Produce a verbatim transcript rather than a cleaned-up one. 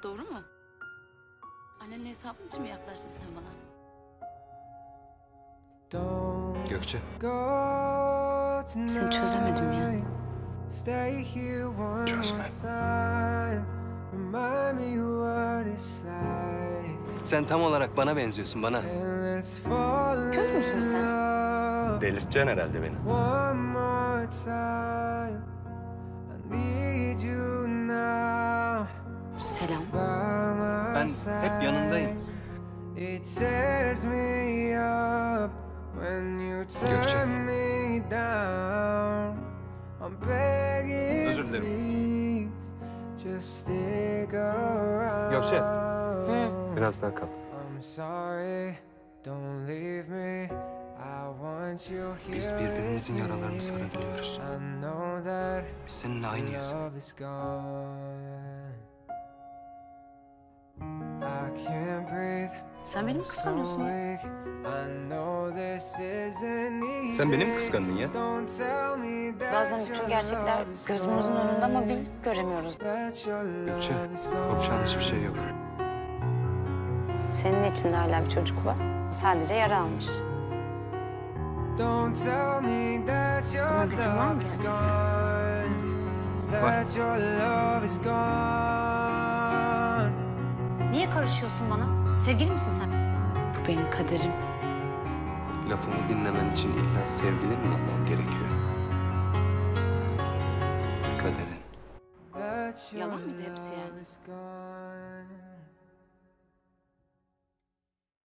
Doğru mu? Annenle hesabın için mi yaklaştın sen bana? Gökçe. Seni çözemedim ya. Çözme. Sen tam olarak bana benziyorsun, bana. Köz müsün sen? Delirteceksin herhalde beni. Selam. Ben hep yanındayım. Gökçe. Özür dilerim. Gökçe. Hı. Biraz daha kal. Biz birbirimizin yaralarını sarabiliyoruz. Biz seninle aynıyız. Sen beni mi kıskanıyorsun ya? Sen beni mi kıskandın ya? Bazen bütün gerçekler gözümüzün önünde ama biz göremiyoruz. Gökçe, korkacağın hiçbir şey yok. Senin içinde hala bir çocuk var. Sadece yara almış. Buna gücün var mı gerçekten? Var. Niye karışıyorsun bana? Sevgili misin sen? Bu benim kaderim. Lafımı dinlemen için illa sevgili mi olmam gerekiyor? Kaderin. Yalan mıydı hepsi yani?